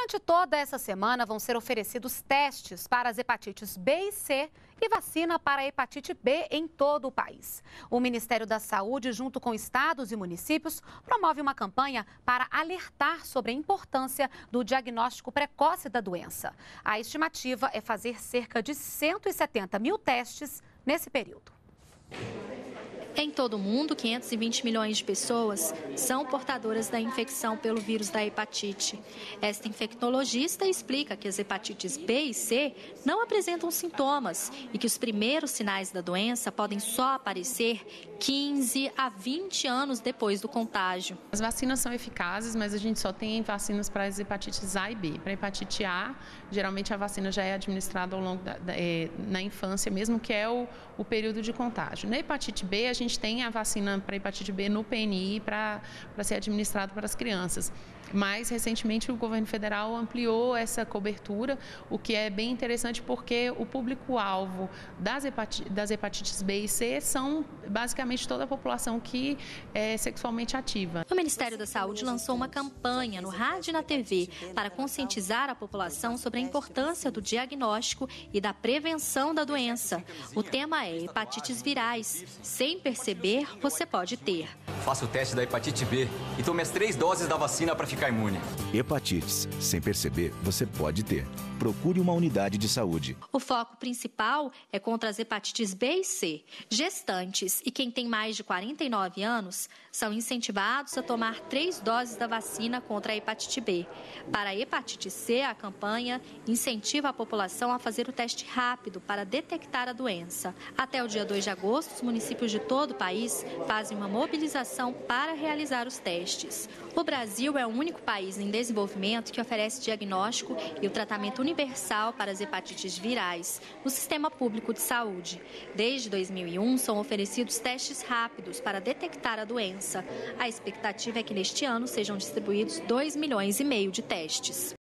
Durante toda essa semana vão ser oferecidos testes para as hepatites B e C e vacina para a hepatite B em todo o país. O Ministério da Saúde, junto com estados e municípios, promove uma campanha para alertar sobre a importância do diagnóstico precoce da doença. A estimativa é fazer cerca de 170 mil testes nesse período. Em todo o mundo, 520 milhões de pessoas são portadoras da infecção pelo vírus da hepatite. Esta infectologista explica que as hepatites B e C não apresentam sintomas e que os primeiros sinais da doença podem só aparecer 15 a 20 anos depois do contágio. As vacinas são eficazes, mas a gente só tem vacinas para as hepatites A e B. Para a hepatite A, geralmente a vacina já é administrada ao longo na infância mesmo, que é o período de contágio. Na hepatite B, a gente tem a vacina para hepatite B no PNI para ser administrado para as crianças. Mas, recentemente, o governo federal ampliou essa cobertura, o que é bem interessante porque o público-alvo das hepatites B e C são basicamente toda a população que é sexualmente ativa. O Ministério da Saúde lançou uma campanha no rádio e na TV para conscientizar a população sobre a importância do diagnóstico e da prevenção da doença. O tema é hepatites virais. Sem perceber, você pode ter. Faça o teste da hepatite B e tome as 3 doses da vacina para ficar imune. Hepatites. Sem perceber, você pode ter. Procure uma unidade de saúde. O foco principal é contra as hepatites B e C. Gestantes e quem tem mais de 49 anos são incentivados a tomar 3 doses da vacina contra a hepatite B. Para a hepatite C, a campanha incentiva a população a fazer o teste rápido para detectar a doença. Até o dia 2 de agosto, os municípios de todo o país fazem uma mobilização para realizar os testes. O Brasil é o único país em desenvolvimento que oferece diagnóstico e o tratamento universal para as hepatites virais no sistema público de saúde. Desde 2001, são oferecidos testes rápidos para detectar a doença. A expectativa é que neste ano sejam distribuídos 2,5 milhões de testes.